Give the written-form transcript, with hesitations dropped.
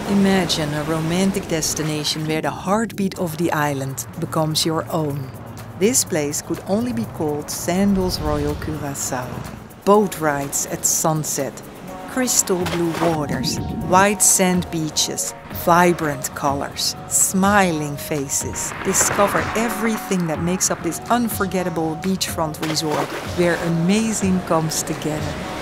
Imagine a romantic destination where the heartbeat of the island becomes your own. This place could only be called Sandals Royal Curacao. Boat rides at sunset, crystal blue waters, white sand beaches, vibrant colors, smiling faces. Discover everything that makes up this unforgettable beachfront resort where amazing comes together.